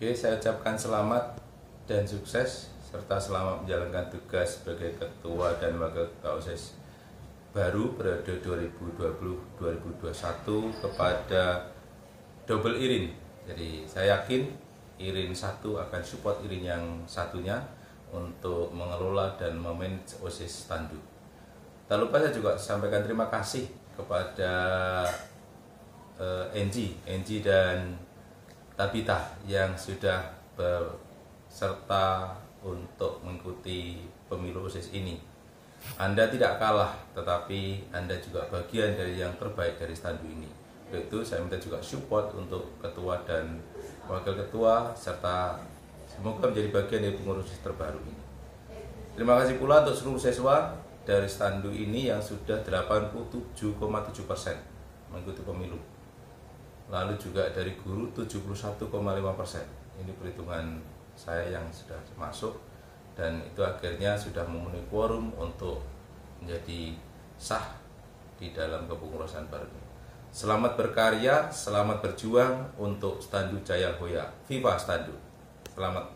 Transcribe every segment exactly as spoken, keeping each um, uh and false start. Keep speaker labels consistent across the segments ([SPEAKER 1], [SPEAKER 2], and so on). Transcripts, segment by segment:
[SPEAKER 1] Oke, saya ucapkan selamat dan sukses serta selamat menjalankan tugas sebagai Ketua dan Wakil Ketua OSIS baru periode dua ribu dua puluh sampai dua ribu dua puluh satu kepada double Irin. Jadi saya yakin Irin satu akan support Irin yang satunya untuk mengelola dan memanage OSIS Tandu. Tak lupa saya juga sampaikan terima kasih kepada uh, Enji, Enji dan Tabita yang sudah berserta untuk mengikuti pemilu OSIS ini. Anda tidak kalah, tetapi Anda juga bagian dari yang terbaik dari Tandu ini. Untuk itu saya minta juga support untuk ketua dan wakil ketua, serta semoga menjadi bagian dari pengurus terbaru ini. Terima kasih pula untuk seluruh siswa dari Tandu ini yang sudah delapan puluh tujuh koma tujuh persen mengikuti pemilu. Lalu juga dari guru tujuh puluh satu koma lima persen. Ini perhitungan saya yang sudah masuk, dan itu akhirnya sudah memenuhi quorum untuk menjadi sah di dalam kepengurusan baru. Selamat berkarya, selamat berjuang untuk Tandu Jaya Hoya. Viva Tandu. Selamat.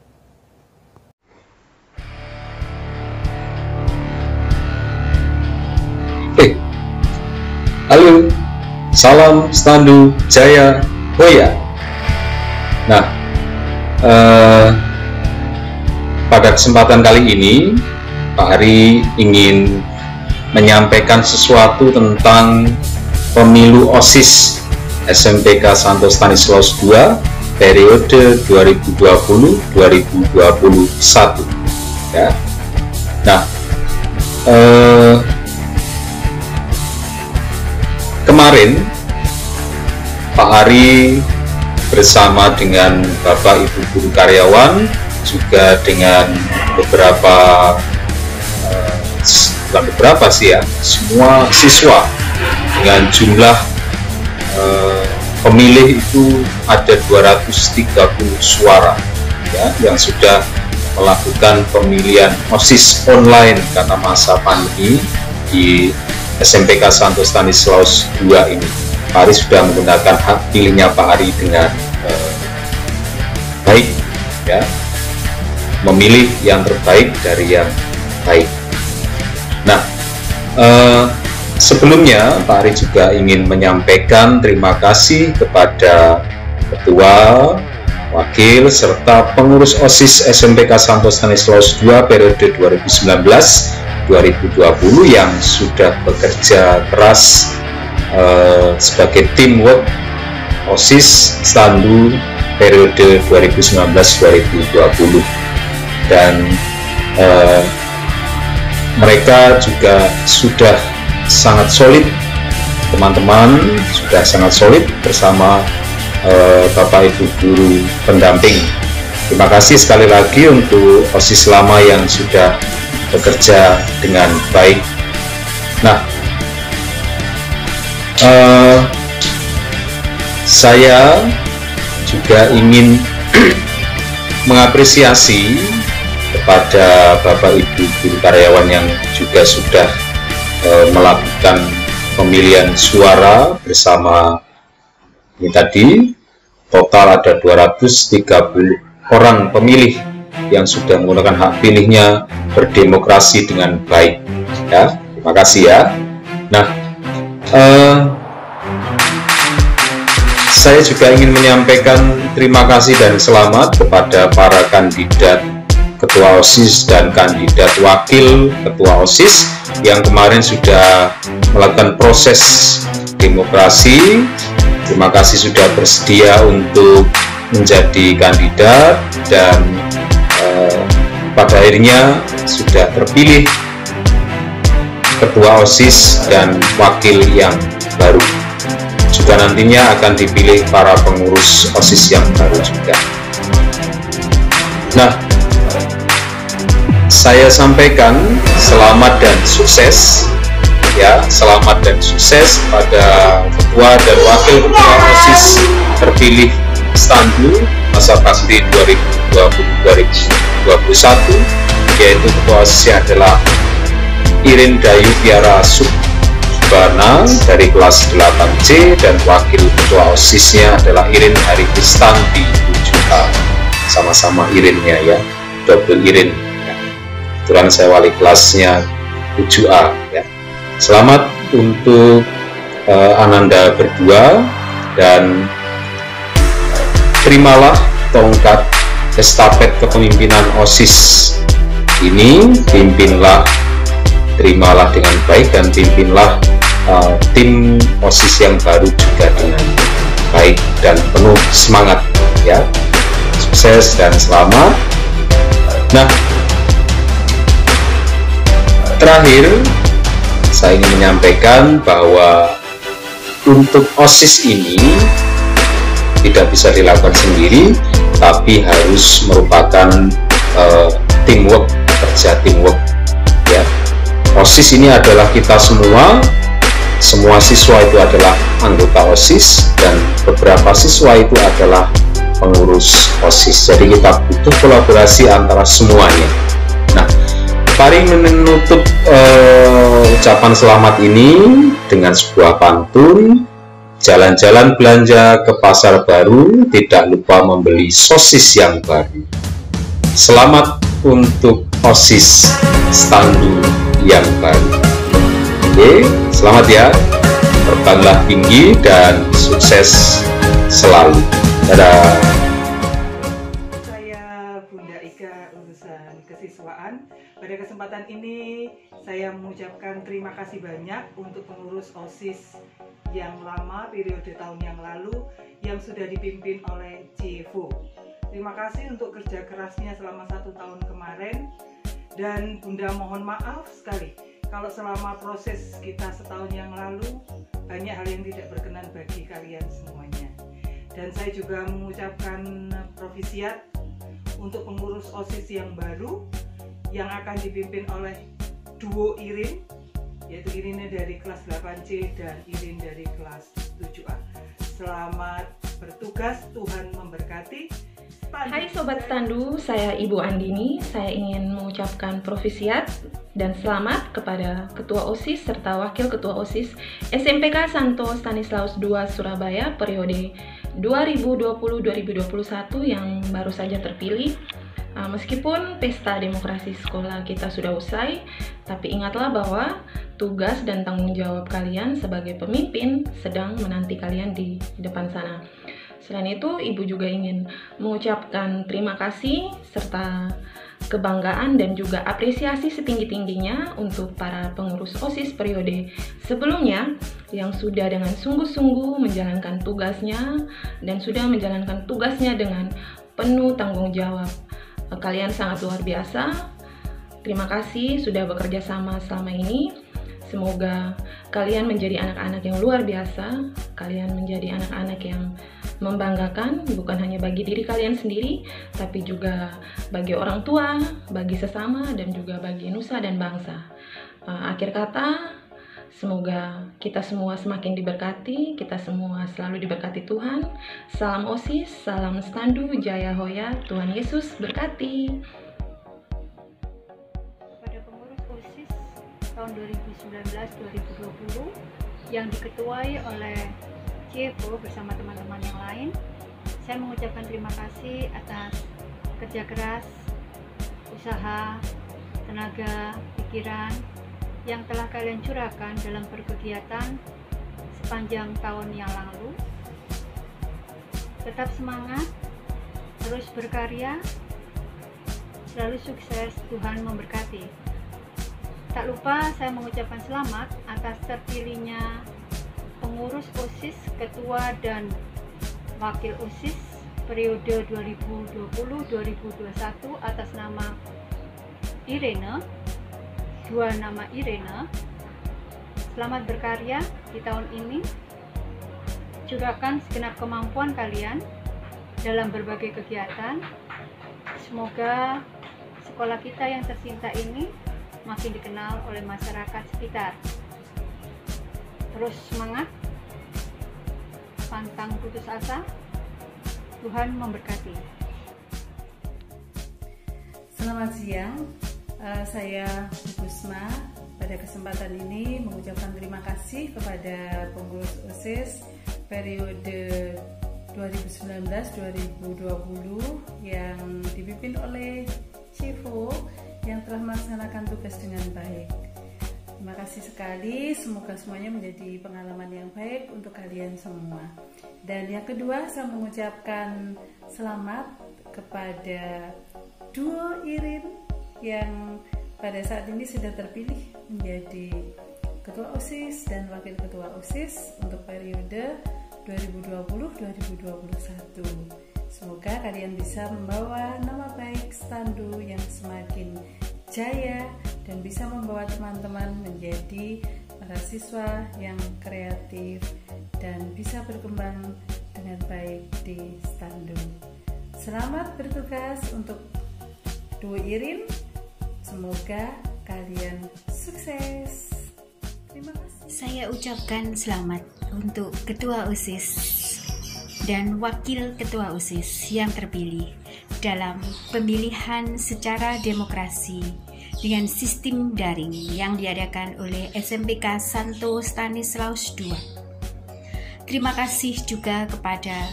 [SPEAKER 2] Hey. Halo. Salam Tandu Jaya Hoya. Nah, eh, pada kesempatan kali ini Pak Hari ingin menyampaikan sesuatu tentang pemilu OSIS S M P K Santo Stanislaus dua periode dua ribu dua puluh sampai dua ribu dua puluh satu. Ya. Nah, eh, kemarin Pak Hari bersama dengan Bapak Ibu guru karyawan, juga dengan beberapa eh, bukan beberapa sih ya, semua siswa dengan jumlah eh, pemilih itu ada dua ratus tiga puluh suara ya, yang sudah melakukan pemilihan OSIS online karena masa pandemi di S M P K Santo Stanislaus dua ini. Pak Hari sudah menggunakan hak pilihnya Pak Hari dengan eh, baik ya, memilih yang terbaik dari yang baik. Nah, eh, sebelumnya Pak Hari juga ingin menyampaikan terima kasih kepada ketua, wakil, serta pengurus OSIS S M P K Santo Stanislaus dua periode dua ribu sembilan belas sampai dua ribu dua puluh yang sudah bekerja keras uh, sebagai teamwork OSIS Tandu periode dua ribu sembilan belas sampai dua ribu dua puluh, dan uh, mereka juga sudah sangat solid, teman-teman sudah sangat solid bersama uh, Bapak Ibu guru pendamping. Terima kasih sekali lagi untuk OSIS lama yang sudah bekerja dengan baik. Nah, uh, saya juga ingin mengapresiasi kepada Bapak Ibu guru karyawan yang juga sudah uh, melakukan pemilihan suara bersama ini tadi. Total ada dua ratus tiga puluh orang pemilih yang sudah menggunakan hak pilihnya berdemokrasi dengan baik ya. Terima kasih ya. Nah, eh, saya juga ingin menyampaikan terima kasih dan selamat kepada para kandidat ketua OSIS dan kandidat wakil ketua OSIS yang kemarin sudah melakukan proses demokrasi. Terima kasih sudah bersedia untuk menjadi kandidat, dan eh, pada akhirnya sudah terpilih ketua OSIS dan wakil yang baru. Juga nantinya akan dipilih para pengurus OSIS yang baru juga. Nah, saya sampaikan selamat dan sukses ya, selamat dan sukses pada ketua dan wakil ketua OSIS terpilih Tandu masa bakti dua ribu dua puluh sampai dua ribu dua puluh satu, yaitu ketua OSISnya adalah Irin Dayu Tiara Subana dari kelas delapan C, dan wakil ketua OSISnya adalah Irin Hari Kristanti tujuh A. sama-sama irinnya ya, double irin ya. Kebetulan saya wali kelasnya tujuh A ya. Selamat untuk uh, Ananda berdua, dan terimalah tongkat estafet kepemimpinan OSIS ini, pimpinlah, terimalah dengan baik, dan pimpinlah uh, tim OSIS yang baru juga dengan baik dan penuh semangat ya. Sukses dan selamat. Nah, terakhir saya ingin menyampaikan bahwa untuk OSIS ini tidak bisa dilakukan sendiri, tapi harus merupakan uh, teamwork, kerja teamwork ya. OSIS ini adalah kita semua, semua siswa itu adalah anggota OSIS, dan beberapa siswa itu adalah pengurus OSIS. Jadi kita butuh kolaborasi antara semuanya. Nah, mari menutup uh, ucapan selamat ini dengan sebuah pantun. Jalan-jalan belanja ke pasar baru, tidak lupa membeli sosis yang baru. Selamat untuk OSIS Standu yang baru. Oke, selamat ya. Terbanglah tinggi dan sukses selalu. Dadah.
[SPEAKER 3] Saya Bunda Ika, urusan kesiswaan. Pada kesempatan ini saya mengucapkan terima kasih banyak untuk pengurus OSIS yang lama, periode tahun yang lalu, yang sudah dipimpin oleh Civo. Terima kasih untuk kerja kerasnya selama satu tahun kemarin, dan Bunda mohon maaf sekali kalau selama proses kita setahun yang lalu banyak hal yang tidak berkenan bagi kalian semuanya. Dan saya juga mengucapkan provisiat untuk pengurus OSIS yang baru yang akan dipimpin oleh duo Irin, yaitu Irinnya dari kelas delapan C dan Irin dari kelas tujuh A. Selamat bertugas, Tuhan memberkati.
[SPEAKER 4] Hai Sobat Standu, saya Ibu Andini. Saya ingin mengucapkan provisiat dan selamat kepada Ketua OSIS serta Wakil Ketua OSIS S M P K Santo Stanislaus dua Surabaya periode dua ribu dua puluh sampai dua ribu dua puluh satu yang baru saja terpilih. Uh, meskipun pesta demokrasi sekolah kita sudah usai, tapi ingatlah bahwa tugas dan tanggung jawab kalian sebagai pemimpin sedang menanti kalian di depan sana. Selain itu, Ibu juga ingin mengucapkan terima kasih serta kebanggaan dan juga apresiasi setinggi-tingginya untuk para pengurus OSIS periode sebelumnya yang sudah dengan sungguh-sungguh menjalankan tugasnya dan sudah menjalankan tugasnya dengan penuh tanggung jawab. Kalian sangat luar biasa. Terima kasih sudah bekerja sama selama ini. Semoga kalian menjadi anak-anak yang luar biasa. Kalian menjadi anak-anak yang membanggakan, bukan hanya bagi diri kalian sendiri, tapi juga bagi orang tua, bagi sesama, dan juga bagi nusa dan bangsa. Uh, akhir kata, semoga kita semua semakin diberkati, kita semua selalu diberkati Tuhan. Salam OSIS, salam Standu, Jaya Hoya, Tuhan Yesus berkati.
[SPEAKER 5] Pada pengurus OSIS tahun dua ribu sembilan belas sampai dua ribu dua puluh yang diketuai oleh Civo bersama teman-teman yang lain, saya mengucapkan terima kasih atas kerja keras, usaha, tenaga, pikiran yang telah kalian curahkan dalam berkegiatan sepanjang tahun yang lalu. Tetap semangat, terus berkarya, selalu sukses, Tuhan memberkati. Tak lupa saya mengucapkan selamat atas terpilihnya pengurus OSIS, ketua dan wakil OSIS periode dua ribu dua puluh sampai dua ribu dua puluh satu atas nama Irene, dua nama Irene. Selamat berkarya di tahun ini. Curahkan segenap kemampuan kalian dalam berbagai kegiatan. Semoga sekolah kita yang tercinta ini makin dikenal oleh masyarakat sekitar. Terus semangat, pantang putus asa, Tuhan memberkati.
[SPEAKER 6] Selamat siang, uh, saya Gusma. Pada kesempatan ini mengucapkan terima kasih kepada pengurus OSIS periode dua ribu sembilan belas dua ribu dua puluh yang dipimpin oleh Civo yang telah melaksanakan tugas dengan baik. Terima kasih sekali, semoga semuanya menjadi pengalaman yang baik untuk kalian semua. Dan yang kedua, saya mengucapkan selamat kepada duo Irin yang pada saat ini sudah terpilih menjadi Ketua OSIS dan Wakil Ketua OSIS untuk periode dua ribu dua puluh sampai dua ribu dua puluh satu. Semoga kalian bisa membawa nama baik Standu yang semakin jaya dan bisa membawa teman-teman menjadi para siswa yang kreatif dan bisa berkembang dengan baik di Standu. Selamat bertugas untuk duo Irin. Semoga kalian sukses. Terima kasih.
[SPEAKER 5] Saya ucapkan selamat untuk Ketua OSIS dan Wakil Ketua OSIS yang terpilih dalam pemilihan secara demokrasi dengan sistem daring yang diadakan oleh S M P K Santo Stanislaus kedua. Terima kasih juga kepada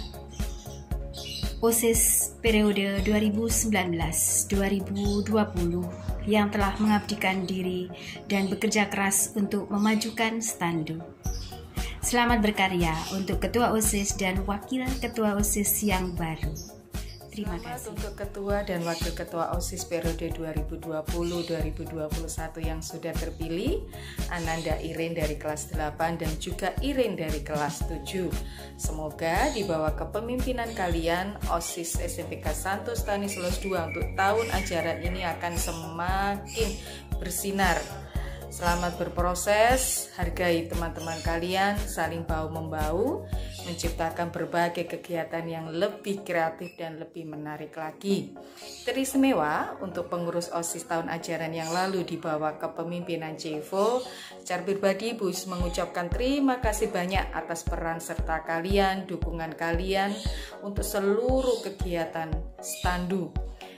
[SPEAKER 5] OSIS periode dua ribu sembilan belas dua ribu dua puluh yang telah mengabdikan diri dan bekerja keras untuk memajukan Standu. Selamat berkarya untuk Ketua OSIS dan Wakil Ketua OSIS yang baru. Terima
[SPEAKER 7] Selamat
[SPEAKER 5] kasih.
[SPEAKER 7] untuk Ketua dan Wakil Ketua OSIS periode dua ribu dua puluh sampai dua ribu dua puluh satu yang sudah terpilih, Ananda Irin dari kelas delapan dan juga Irin dari kelas tujuh. Semoga di bawah kepemimpinan kalian, OSIS S M P K Santo Stanislaus kedua untuk tahun ajaran ini akan semakin bersinar. Selamat berproses, hargai teman-teman kalian, saling bahu-membahu, menciptakan berbagai kegiatan yang lebih kreatif dan lebih menarik lagi. Teristimewa untuk pengurus OSIS tahun ajaran yang lalu di bawah kepemimpinan Civo, secara pribadi Bu mengucapkan terima kasih banyak atas peran serta kalian, dukungan kalian untuk seluruh kegiatan Standu.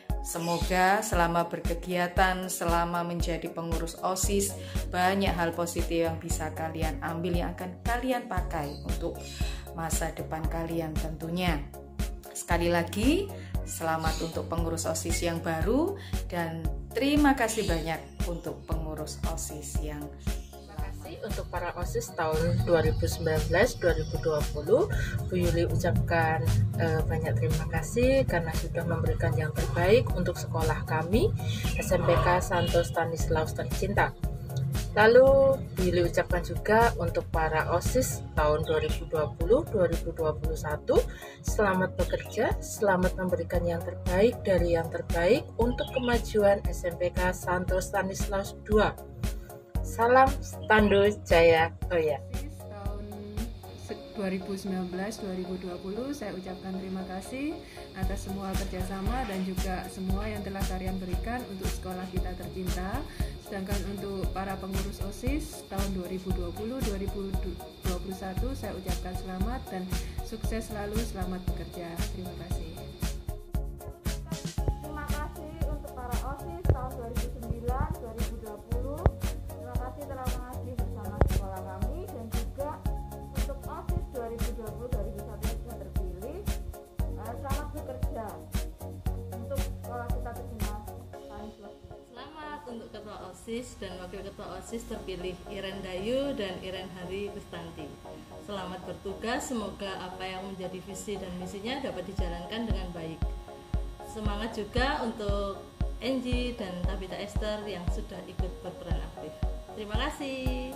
[SPEAKER 7] Semoga selama berkegiatan, selama menjadi pengurus OSIS, banyak hal positif yang bisa kalian ambil yang akan kalian pakai untuk masa depan kalian tentunya. Sekali lagi, selamat untuk pengurus OSIS yang baru dan terima kasih banyak untuk pengurus OSIS yang
[SPEAKER 8] untuk para OSIS tahun dua ribu sembilan belas dua ribu dua puluh. Bu Yuli ucapkan eh, banyak terima kasih karena sudah memberikan yang terbaik untuk sekolah kami S M P K Santo Stanislaus tercinta. Lalu Bu Yuli ucapkan juga untuk para OSIS tahun dua ribu dua puluh dua ribu dua puluh satu, selamat bekerja, selamat memberikan yang terbaik dari yang terbaik untuk kemajuan S M P K Santo Stanislaus kedua. Salam Standu Jaya Hoya.
[SPEAKER 6] Tahun dua ribu sembilan belas dua ribu dua puluh saya ucapkan terima kasih atas semua kerjasama dan juga semua yang telah kalian berikan untuk sekolah kita tercinta. Sedangkan untuk para pengurus OSIS tahun dua ribu dua puluh dua ribu dua puluh satu saya ucapkan selamat dan sukses selalu, selamat bekerja. Terima kasih.
[SPEAKER 9] Terima kasih untuk para OSIS tahun dua ribu sembilan dua ribu dua puluh. Terima kasih telah mengabdi bersama sekolah kami dan juga untuk OSIS dua ribu dua puluh dua ribu dua puluh satu yang sudah terpilih. Uh, selamat bekerja untuk sekolah kita tercinta.
[SPEAKER 10] Selamat untuk Ketua OSIS dan Wakil Ketua OSIS terpilih Iren Dayu dan Iren Hari Kristanti. Selamat bertugas, semoga apa yang menjadi visi dan misinya dapat dijalankan dengan baik. Semangat juga untuk Angie dan Tabita Esther yang sudah ikut berperan aktif. Terima kasih.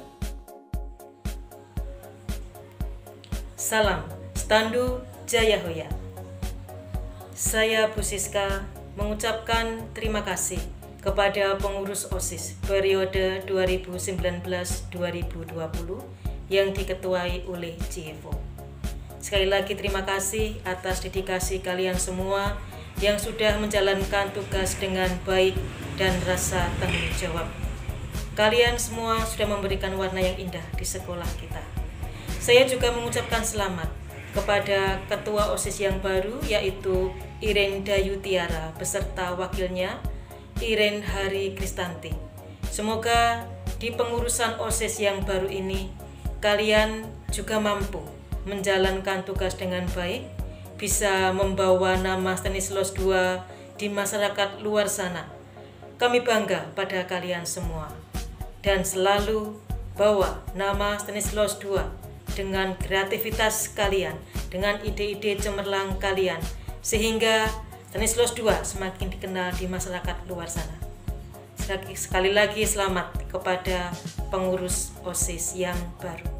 [SPEAKER 11] Salam Standu Jaya Hoya. Saya Bu Siska mengucapkan terima kasih kepada pengurus OSIS periode dua ribu sembilan belas dua ribu dua puluh yang diketuai oleh Civo. Sekali lagi terima kasih atas dedikasi kalian semua yang sudah menjalankan tugas dengan baik dan rasa tanggung jawab. Kalian semua sudah memberikan warna yang indah di sekolah kita. Saya juga mengucapkan selamat kepada Ketua OSIS yang baru yaitu Iren Dayu Tiara beserta wakilnya Iren Hari Kristanti. Semoga di pengurusan OSIS yang baru ini kalian juga mampu menjalankan tugas dengan baik bisa membawa nama Stanislaus kedua di masyarakat luar sana. Kami bangga pada kalian semua dan selalu bawa nama Stanislaus kedua dengan kreativitas kalian, dengan ide-ide cemerlang kalian, sehingga Stanislaus kedua semakin dikenal di masyarakat luar sana. Sekali lagi selamat kepada pengurus OSIS yang baru.